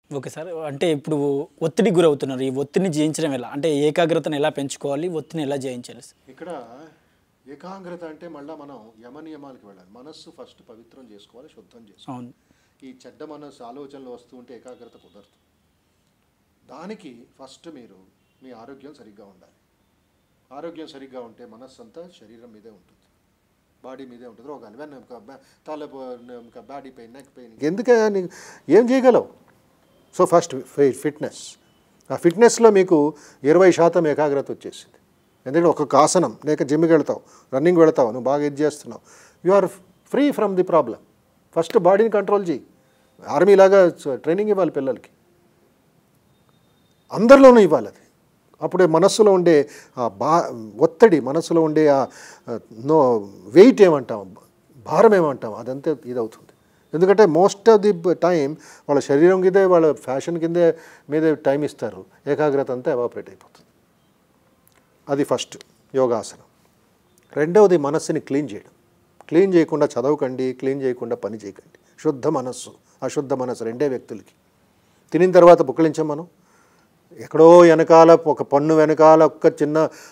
Okay sir. అంటే ఇప్పుడు ఒత్తిడికి గురవుతున్నారు. ఈ ఒత్తిడిని జయించడం ఎలా? అంటే ఏకాగ్రతను ఎలా పెంచుకోవాలి? ఒత్తిడిని ఎలా జయించాలి? ఇక్కడ ఏకాగ్రత అంటే మళ్ళీ మనం యమనియమాలకు వెళ్ళాలి. మనస్సు ఫస్ట్ పవిత్రం చేసుకోవాలి, శుద్ధం చేసుకోవాలి. అవును. ఈ చెడ్డ మనస్సు ఆలోచనలు వస్తూ ఉంటే ఏకాగ్రత కుదరదు. దానికి ఫస్ట్ మీరు మీ ఆరోగ్యం సరిగ్గా ఉండాలి. ఆరోగ్యం సరిగ్గా ఉంటే మనస్సు అంతా శరీరం మీదే ఉంటుంది, బాడీ మీదే ఉంటుంది. రోగాలు తల బాడీ పెయిన్, నెక్ పెయిన్, ఎందుకే ఏం చేయగలవు? So first fitness. ఆ ఫిట్నెస్లో మీకు 20% ఏకాగ్రత వచ్చేసింది. ఎందుకంటే ఒక్కొక్క ఆసనం, లేక జిమ్కి వెళ్తావు, రన్నింగ్ వెళ్తావు, నువ్వు బాగా ఇది చేస్తున్నావు, you are free from the problem. First బాడీని కంట్రోల్ చేయి. ఆర్మీలాగా ట్రైనింగ్ ఇవ్వాలి పిల్లలకి, అందరిలోనూ ఇవ్వాలి. అది అప్పుడే మనస్సులో ఉండే ఒత్తిడి, మనస్సులో ఉండే వెయిట్ ఏమంటాం, భారం ఏమంటాం, అదంతా ఇదవుతుంది. ఎందుకంటే మోస్ట్ ఆఫ్ ది టైం వాళ్ళ శరీరం కిందే, వాళ్ళ ఫ్యాషన్ కిందే మీదే టైం ఇస్తారు. ఏకాగ్రత అంతా ఎవాపరేట్ అయిపోతుంది. అది ఫస్ట్ యోగాసనం. రెండవది మనస్సుని క్లీన్ చేయడం. క్లీన్ చేయకుండా చదవకండి, క్లీన్ చేయకుండా పని చేయకండి. శుద్ధ మనస్సు, అశుద్ధ మనస్సు రెండే వ్యక్తులకి. తినిన తర్వాత పుక్కలించాం మనం, ఎక్కడో వెనకాల ఒక పన్ను వెనకాల ఒక్క చిన్న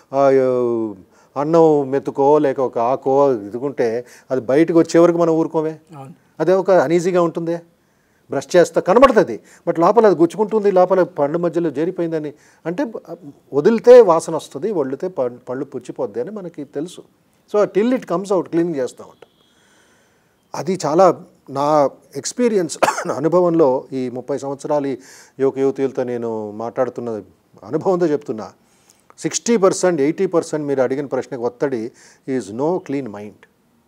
అన్నం మెతుకో లేక ఒక ఆకో ఇదుకుంటే అది బయటకు వచ్చే వరకు మనం ఊరుకోమే. అదే ఒక అనీజీగా ఉంటుంది. బ్రష్ చేస్తా కనబడుతుంది, బట్ లోపల అది గుచ్చుకుంటుంది, లోపల పళ్ళు మధ్యలో చేరిపోయిందని. అంటే వదిలితే వాసన వస్తుంది, వదిలితే పళ్ళు పుచ్చిపోద్ది అని మనకి తెలుసు. So till it comes out cleaning చేస్తూ ఉంటాం. అది చాలా నా ఎక్స్పీరియన్స్, అనుభవంలో ఈ 30 సంవత్సరాలు యువతీయులతో నేను మాట్లాడుతున్న అనుభవంతో చెప్తున్నా. 60%, 80% మీరు అడిగిన ప్రశ్నకు ఒత్తిడి ఈజ్ నో క్లీన్ మైండ్.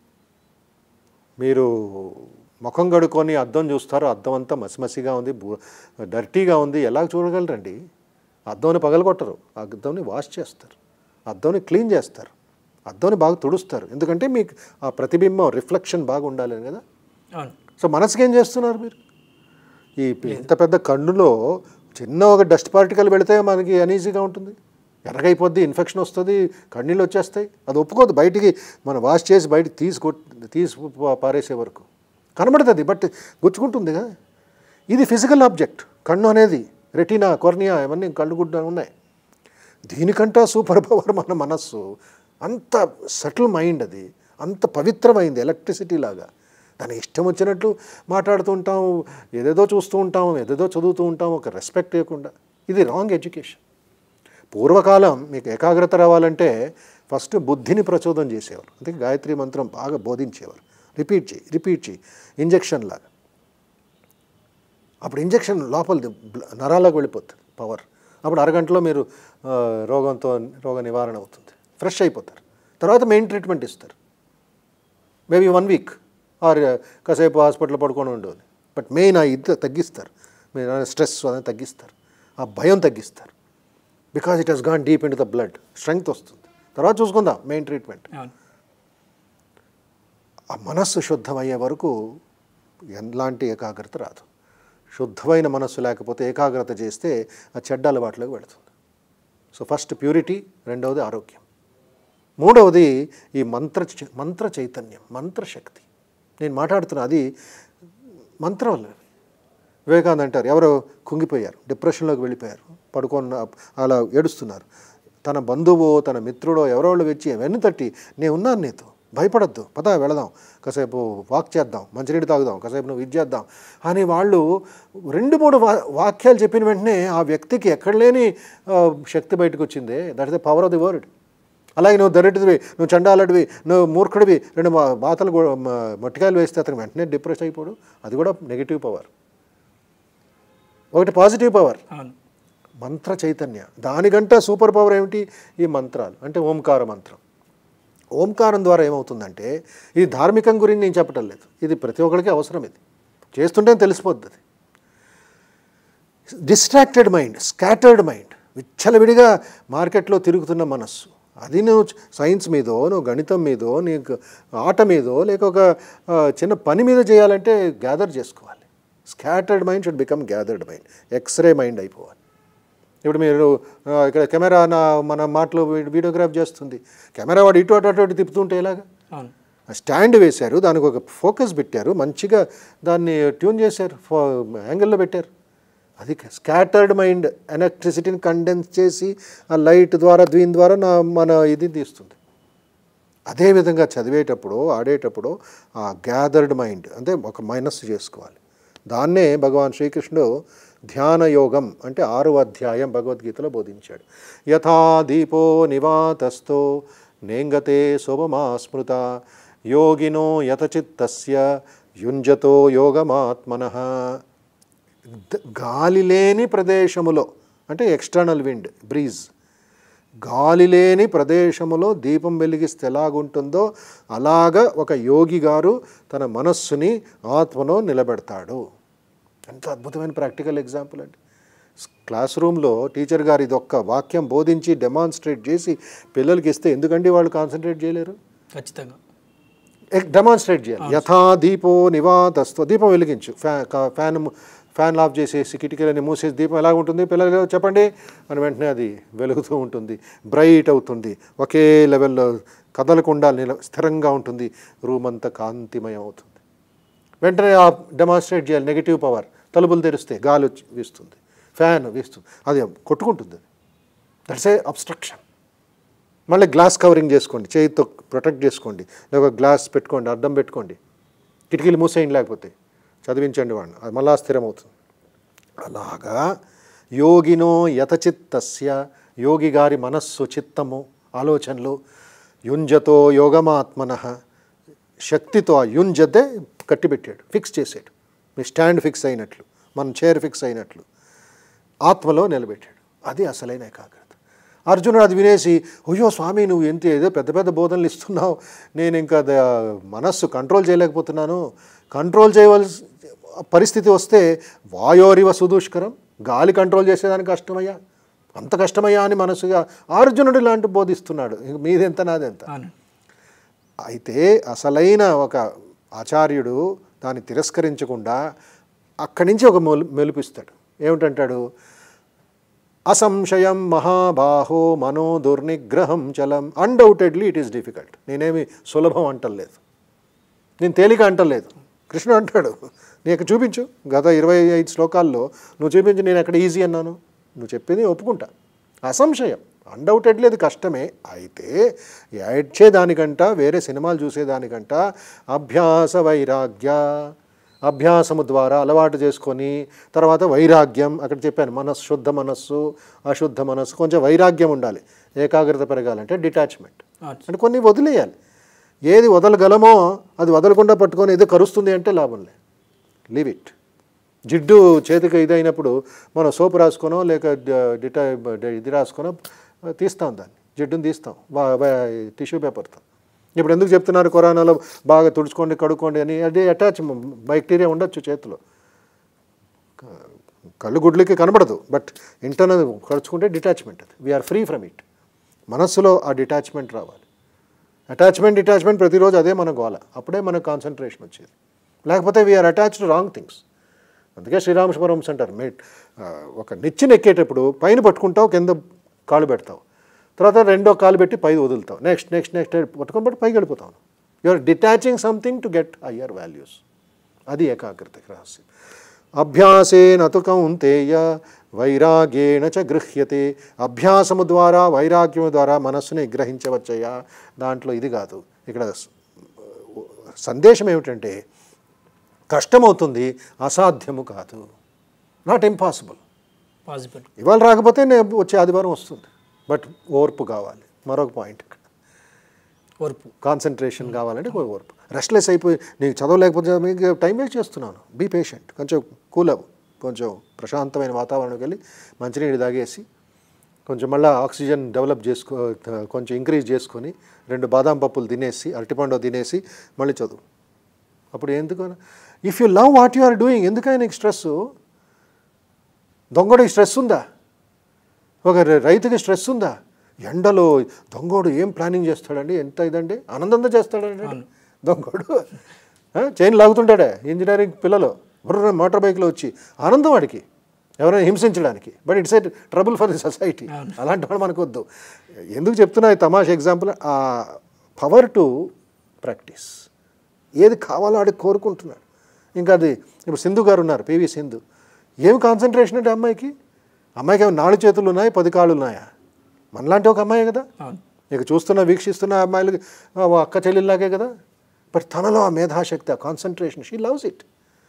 మీరు ముఖం కడుక్కొని అద్దం చూస్తారు, అద్దం అంతా మసిమసిగా ఉంది, డర్టీగా ఉంది, ఎలా చూడగలరండి? అద్దంని పగలగొట్టరు, అద్దంని వాష్ చేస్తారు, అద్దంని క్లీన్ చేస్తారు, అద్దంని బాగా తుడుస్తారు. ఎందుకంటే మీకు ఆ ప్రతిబింబం, రిఫ్లెక్షన్ బాగా ఉండాలని కదా. సో మనసుకి ఏం చేస్తున్నారు మీరు? ఈ ఇంత పెద్ద కన్నులో చిన్న ఒక డస్ట్ పార్టికల్ పెడితే మనకి అనీజీగా ఉంటుంది, ఎర్రగైపోద్ది, ఇన్ఫెక్షన్ వస్తుంది, కన్నీళ్ళు వచ్చేస్తాయి. అది ఒప్పుకోదు. బయటికి మనం వాష్ చేసి బయటికి తీసి పారేసే వరకు కనబడుతుంది, బట్ గుచ్చుకుంటుంది కదా. ఇది ఫిజికల్ ఆబ్జెక్ట్. కన్ను అనేది రెటీనా, కొర్నియా ఇవన్నీ కళ్ళు గుడ్డ ఉన్నాయి. దీనికంటే సూపర్ పవర్ మన మనస్సు. అంత సటిల్ మైండ్, అది అంత పవిత్రమైంది, ఎలక్ట్రిసిటీ లాగా. దాని ఇష్టం వచ్చినట్లు మాట్లాడుతూ ఉంటాం, ఏదేదో చూస్తూ ఉంటాం, ఏదేదో చదువుతూ ఉంటాం, ఒక రెస్పెక్ట్ ఇవ్వకుండా. ఇది రాంగ్ ఎడ్యుకేషన్. పూర్వకాలం మీకు ఏకాగ్రత రావాలంటే ఫస్ట్ బుద్ధిని ప్రచోదం చేసేవారు. అందుకే గాయత్రి మంత్రం బాగా బోధించేవారు. రిపీట్ చేయి ఇంజెక్షన్ లాగా. అప్పుడు ఇంజెక్షన్ లోపల నరాలకు వెళ్ళిపోతుంది పవర్. అప్పుడు అరగంటలో మీరు రోగ నివారణ అవుతుంది, ఫ్రెష్ అయిపోతారు. తర్వాత మెయిన్ ట్రీట్మెంట్ ఇస్తారు, మేబీ 1 వీక్ ఆర్ కాసేపు హాస్పిటల్లో పడుకొని ఉండేది. బట్ మెయిన్ ఆ ఇది తగ్గిస్తారు, మీరు స్ట్రెస్ అనేది తగ్గిస్తారు, ఆ భయం తగ్గిస్తారు. Because it hes gone deep in to the blood, strength వస్తుంది. తర్వాత చూసుకుందాం మెయిన్ ట్రీట్మెంట్. ఆ మనస్సు శుద్ధమయ్యే వరకు ఎలాంటి ఏకాగ్రత రాదు. శుద్ధమైన మనస్సు లేకపోతే ఏకాగ్రత చేస్తే ఆ చెడ్డ అలవాట్లోకి వెళుతుంది. సో ఫస్ట్ ప్యూరిటీ, రెండవది ఆరోగ్యం, మూడవది ఈ మంత్ర చైతన్యం, మంత్రశక్తి. నేను మాట్లాడుతున్నా అది మంత్రం. వివేకానంద అంటారు, ఎవరో కుంగిపోయారు, డిప్రెషన్లోకి వెళ్ళిపోయారు, పడుకొని అలా ఏడుస్తున్నారు. తన బంధువు, తన మిత్రుడో ఎవరో వాళ్ళు వచ్చి వెన్ను తట్టి, నేను ఉన్నాను నీతో, భయపడద్దు, పద వెళదాం, కాసేపు వాక్ చేద్దాం, మంచినీళ్ళు తాగుదాం, కాసేపు నువ్వు ఇది చేద్దాం అని వాళ్ళు 2-3 వాక్యాలు చెప్పిన వెంటనే ఆ వ్యక్తికి ఎక్కడ లేని శక్తి బయటకు వచ్చింది. That is the power of the word. అలాగే నువ్వు దరిద్రుడివి, నువ్వు చండాలడివి, నువ్వు మూర్ఖుడివి, 2 బాతలు మొట్టికాయలు వేస్తే అతను వెంటనే డిప్రెస్ అయిపోడు. అది కూడా నెగిటివ్ పవర్. ఒకటి పాజిటివ్ పవర్, మంత్ర చైతన్య. దానికంటే సూపర్ పవర్ ఏమిటి? ఈ మంత్రాలు. అంటే ఓంకార మంత్రం. ఓంకారం ద్వారా ఏమవుతుందంటే, ఇది ధార్మికం గురించి నేను చెప్పటం లేదు, ఇది ప్రతి ఒక్కరికి అవసరం. ఇది చేస్తుంటే తెలిసిపోద్ది. అది డిస్ట్రాక్టెడ్ మైండ్, స్కాటర్డ్ మైండ్, విచ్చలవిడిగా మార్కెట్లో తిరుగుతున్న మనస్సు, అది నువ్వు సైన్స్ మీదో, నువ్వు గణితం మీదో, నీకు ఆట మీదో, లేక ఒక చిన్న పని మీద చేయాలంటే గ్యాదర్ చేసుకోవాలి. Scattered mind should become gathered mind, x-ray mind అయిపోవాలి. ఇప్పుడు మీరు ఇక్కడ కెమెరా మన మాటలు వీడియోగ్రాఫ్ చేస్తుంది, కెమెరా వాడు ఇటు అటు తిప్పుతుంటే ఎలాగా? స్టాండ్ వేశారు, దానికి ఒక ఫోకస్ పెట్టారు, మంచిగా దాన్ని ట్యూన్ చేశారు, యాంగిల్లో పెట్టారు. అది స్కాటర్డ్ మైండ్ ఎలక్ట్రిసిటీని కండెన్స్ చేసి ఆ లైట్ ద్వారా దీని ద్వారా మన ఇది తీస్తుంది. అదేవిధంగా చదివేటప్పుడు ఆడేటప్పుడు ఆ గ్యాదర్డ్ మైండ్ అంటే ఒక మైనస్ చేసుకోవాలి. దాన్నే భగవాన్ శ్రీకృష్ణుడు ధ్యాన యోగం అంటే 6వ అధ్యాయం భగవద్గీతలో బోధించాడు. యథా దీపో నివాతస్థో నేంగతే శోభమా స్మృత యోగినో యతచిత్తస్య యుంజతో యోగమాత్మనః. గాలి లేని ప్రదేశములో అంటే ఎక్స్టర్నల్ విండ్ బ్రీజ్, గాలి లేని ప్రదేశములో దీపం వెలిగిస్తే ఎలాగుంటుందో అలాగా ఒక యోగి గారు తన మనస్సుని ఆత్మలో నిలబెడతాడు. ఎంత అద్భుతమైన ప్రాక్టికల్ ఎగ్జాంపుల్ అండి. క్లాస్ రూమ్లో టీచర్ గారు ఇది ఒక్క వాక్యం బోధించి డెమాన్స్ట్రేట్ చేసి పిల్లలకి ఇస్తే ఎందుకండి వాళ్ళు కాన్సన్ట్రేట్ చేయలేరు? ఖచ్చితంగా డెమాన్స్ట్రేట్ చేయాలి. యథా దీపో నివాతస్తో, దీపం వెలిగించు, ఫ్యాన్ ఆఫ్ చేసేసి కిటికీలని మూసేసి దీపం ఎలా ఉంటుంది పిల్లలు చెప్పండి అని వెంటనే అది వెలుగుతూ ఉంటుంది, బ్రైట్ అవుతుంది, ఒకే లెవెల్లో కదలకుండా స్థిరంగా ఉంటుంది, రూమ్ అంతా కాంతిమయం అవుతుంది. వెంటనే ఆ డెమాన్స్ట్రేట్ చేయాలి. నెగిటివ్ పవర్, తలుపులు తెరిస్తే గాలి వీస్తుంది, ఫ్యాన్ వీస్తుంది, అది కొట్టుకుంటుంది. That's a obstruction. మళ్ళీ గ్లాస్ కవరింగ్ చేసుకోండి, చేయితో ప్రొటెక్ట్ చేసుకోండి, లేకపోతే గ్లాస్ పెట్టుకోండి, అద్దం పెట్టుకోండి, కిటికీలు మూసేయండి, లేకపోతే చదివించండి వాడిని, అది మళ్ళా స్థిరమవుతుంది. అలాగా యోగినో యతచిత్తస్య, యోగి గారి మనస్సు చిత్తము ఆలోచనలు యుంజతో యోగమాత్మనః, శక్తితో ఆ యుంజతే కట్టిపెట్టాడు, ఫిక్స్ చేసాడు. మీ స్టాండ్ ఫిక్స్ అయినట్లు, మన చైర్ ఫిక్స్ అయినట్లు ఆత్మలో నిలబెట్టాడు. అది అసలైన ఏకాగ్రత. అర్జునుడు అది వినేసి, అయ్యో స్వామి నువ్వు ఎంత ఏదో పెద్ద పెద్ద బోధనలు ఇస్తున్నావు, నేను ఇంకా మనస్సు కంట్రోల్ చేయలేకపోతున్నాను. కంట్రోల్ చేయవలసి పరిస్థితి వస్తే వాయోరివ సుదుష్కరం, గాలి కంట్రోల్ చేసేదానికి కష్టమయ్యా, అంత కష్టమయ్యా అని మనసుగా అర్జునుడు ఇలాంటి బోధిస్తున్నాడు. మీదెంత నాదెంత. అయితే అసలైన ఒక ఆచార్యుడు దాన్ని తిరస్కరించకుండా అక్కడి నుంచి ఒక మెలుపిస్తాడు. ఏమిటంటాడు? అసంశయం మహాబాహో మనో దుర్నిగ్రహం చలం. Undoubtedly it is difficult. నేనేమి సులభం అంటలేదు, నేను తేలిక అంటలేదు. కృష్ణుడు అంటాడు, నీకు చూపించు, గత 25 శ్లోకాల్లో నువ్వు చూపించు, నేను ఎక్కడ ఈజీ అన్నాను? నువ్వు చెప్పింది ఒప్పుకుంటా. అసంశయం, అన్డౌటెడ్లీ అది కష్టమే. అయితే ఏడ్చేదానికంట, వేరే సినిమాలు చూసేదానికంట అభ్యాస వైరాగ్య, అభ్యాసము ద్వారా అలవాటు చేసుకొని తర్వాత వైరాగ్యం, అక్కడ చెప్పాను మనస్సు, శుద్ధ మనస్సు అశుద్ధ మనస్సు, కొంచెం వైరాగ్యం ఉండాలి. ఏకాగ్రత పెరగాలంటే డిటాచ్మెంట్ అంటే కొన్ని వదిలేయాలి. ఏది వదలగలమో అది వదలకుండా పట్టుకొని ఏదో కరుస్తుంది అంటే లాభం లేదు, లీవ్ ఇట్. జిడ్డు చేతికి ఇదైనప్పుడు మనం సోపు రాసుకొనో లేక ఇది రాసుకొనో తీస్తాం, దాన్ని జిడ్డుని తీస్తాం టిష్యూ పేపర్తో. ఇప్పుడు ఎందుకు చెప్తున్నారు కరోనాలో బాగా తుడుచుకోండి కడుక్కోండి అని? అది అటాచ్ బ్యాక్టీరియా ఉండొచ్చు చేతిలో, కళ్ళు గుడ్లకి కనబడదు, బట్ ఇంటర్నల్ కడుచుకుంటే డిటాచ్మెంట్. అది వీఆర్ ఫ్రీ ఫ్రమ్ ఇట్. మనస్సులో ఆ డిటాచ్మెంట్ రావాలి. డిటాచ్మెంట్ ప్రతిరోజు అదే మన గోల, అప్పుడే మనకు కాన్సన్ట్రేషన్ వచ్చేది. లేకపోతే వీఆర్ అటాచ్డ్ రాంగ్ థింగ్స్. అందుకే శ్రీరామకృష్ణ పరమహంస అంటారు, ఒక నిచ్చెన ఎక్కేటప్పుడు పైన పట్టుకుంటావు, కింద కాళ్ళు పెడతావు, తర్వాత రెండో కాలు పెట్టి పై వదులుతావు, నెక్స్ట్ పట్టుకొని పట్టి పైకి వెళ్ళిపోతావు. You are detaching something to get higher values. అది ఏకాగ్రతకి రహస్యం. అభ్యాసేన తు కౌంతేయ వైరాగ్యేణ చ గృహ్యతే. అభ్యాసము ద్వారా వైరాగ్యము ద్వారా మనస్సుని గ్రహించవచ్చయ్యా. దాంట్లో ఇది కాదు. ఇక్కడ సందేశం ఏమిటంటే కష్టమవుతుంది, అసాధ్యము కాదు, నాట్ ఇంపాసిబుల్. పాసిబుల్. ఇవాళ రాకపోతే వచ్చే ఆదివారం వస్తుంది, బట్ ఓర్పు కావాలి. మరొక పాయింట్ ఇక్కడ ఓర్పు, కాన్సన్ట్రేషన్ కావాలంటే ఓర్పు. రెస్ట్లెస్ అయిపోయి నీకు చదవలేకపోతే మీకు టైం వేస్ట్ చేస్తున్నాను, బీ పేషెంట్. కొంచెం కూల్ అవ్వు, కొంచెం ప్రశాంతమైన వాతావరణంకి వెళ్ళి మంచినీళ్ళు తాగేసి కొంచెం మళ్ళీ ఆక్సిజన్ డెవలప్ కొంచెం ఇంక్రీజ్ చేసుకొని 2 బాదాం పప్పులు తినేసి అరటిపండు తినేసి మళ్ళీ చదువు. అప్పుడు ఎందుకు? If you love what you are doing, ఎందుకైనా నీకు స్ట్రెస్? దొంగడికి స్ట్రెస్ ఉందా? ఒక రైతుకి స్ట్రెస్ ఉందా? ఎండలో దొంగోడు ఏం ప్లానింగ్ చేస్తాడండి, ఎంత ఇదండి, ఆనందంగా చేస్తాడండి దొంగోడు. చైన్ లాగుతుంటాడే ఇంజనీరింగ్ పిల్లలు మోటార్ బైక్లో వచ్చి, ఆనందం వాడికి ఎవరైనా హింసించడానికి, but it's a trouble for the society. అలాంటి వాడు మనకు వద్దు. ఎందుకు చెప్తున్నా ఈ తమాషా ఎగ్జాంపుల్? ఆ పవర్ టు ప్రాక్టీస్, ఏది కావాలో ఆడికి కోరుకుంటున్నాడు. ఇంకా అది ఇప్పుడు సింధు గారు ఉన్నారు, పివి సింధు, ఏమి కాన్సన్ట్రేషన్ అంటే అమ్మాయికి ఏమైనా 4 చేతులు ఉన్నాయి 10 కాళ్ళు ఉన్నాయా? మనలాంటి ఒక అమ్మాయి కదా, ఇక వీక్షిస్తున్న అమ్మాయిలకి అక్క చెల్లెల్లాగే కదా. బట్ తనలో ఆ మేధాశక్తి, ఆ concentration, she loves it.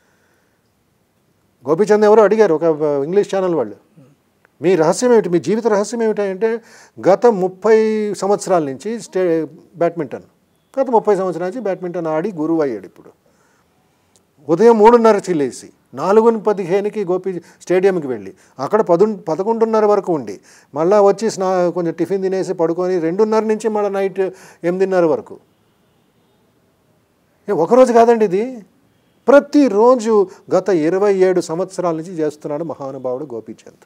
Gopichand ఎవరో అడిగారు ఒక ఇంగ్లీష్ ఛానల్ వాళ్ళు, మీ రహస్యం ఏమిటి, మీ జీవిత రహస్యం ఏమిటి అంటే, గత 30 సంవత్సరాల నుంచి బ్యాడ్మింటన్ బ్యాడ్మింటన్ ఆడి గురువు అయ్యాడు. ఇప్పుడు ఉదయం 3:30 లేసి 4:15కి గోపి స్టేడియంకి వెళ్ళి అక్కడ 11:30 వరకు ఉండి మళ్ళీ వచ్చి కొంచెం టిఫిన్ తినేసి పడుకొని 2:30 నుంచి మళ్ళీ నైట్ 8:30 వరకు. ఒకరోజు కాదండి ఇది, ప్రతిరోజు గత 27 సంవత్సరాల నుంచి చేస్తున్నాడు మహానుభావుడు గోపీచంద్.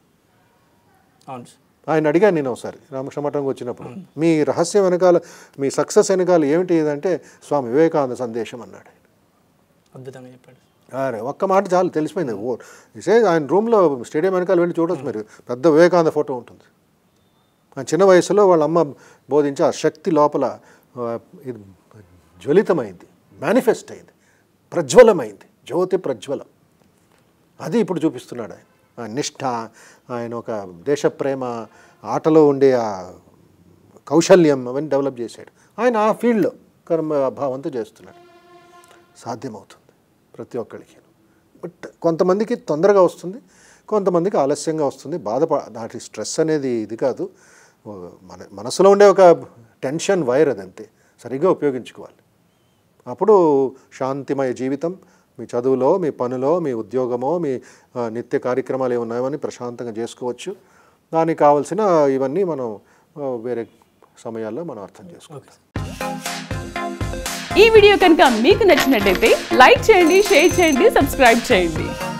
ఆయన అడిగాను నేను ఒకసారి రామకృష్ణ వచ్చినప్పుడు, మీ రహస్యం వెనకాల, మీ సక్సెస్ వెనకాల ఏమిటి అంటే స్వామి వివేకానంద సందేశం అన్నాడు. అద్భుతంగా చెప్పాడు. అరే ఒక్క మాట చాలు తెలిసిపోయింది. ఆయన రూమ్లో స్టేడియం వెనకాల వెళ్ళి చూడొచ్చు మీరు, పెద్ద వివేకానంద ఫోటో ఉంటుంది. ఆయన చిన్న వయసులో వాళ్ళ అమ్మ బోధించి ఆ శక్తి లోపల ఇది జ్వలితమైంది, మేనిఫెస్ట్ అయింది, ప్రజ్వలమైంది, జ్యోతి ప్రజ్వలం. అది ఇప్పుడు చూపిస్తున్నాడు ఆయన. ఆ నిష్ఠ, ఆయన ఒక దేశప్రేమ, ఆటలో ఉండే ఆ కౌశల్యం అవన్నీ డెవలప్ చేశాడు. ఆయన ఆ ఫీల్డ్లో కర్మభావంతో చేస్తున్నాడు. సాధ్యమవుతుంది ప్రతి ఒక్కరికి. బట్ కొంతమందికి తొందరగా వస్తుంది, కొంతమందికి ఆలస్యంగా వస్తుంది. దాటి స్ట్రెస్ అనేది ఇది కాదు, మనసులో ఉండే ఒక టెన్షన్ వైర్, అదంతే. సరిగ్గా ఉపయోగించుకోవాలి. అప్పుడు శాంతిమయ జీవితం, మీ చదువులో, మీ పనిలో, మీ ఉద్యోగమో, మీ నిత్య కార్యక్రమాలు ఏమున్నాయో ప్రశాంతంగా చేసుకోవచ్చు. దానికి కావాల్సిన ఇవన్నీ మనం వేరే సమయాల్లో మనం అర్థం చేసుకోవచ్చు. ఈ వీడియో కనుక మీకు నచ్చినట్లయితే లైక్ చేయండి, షేర్ చేయండి, సబ్స్క్రైబ్ చేయండి.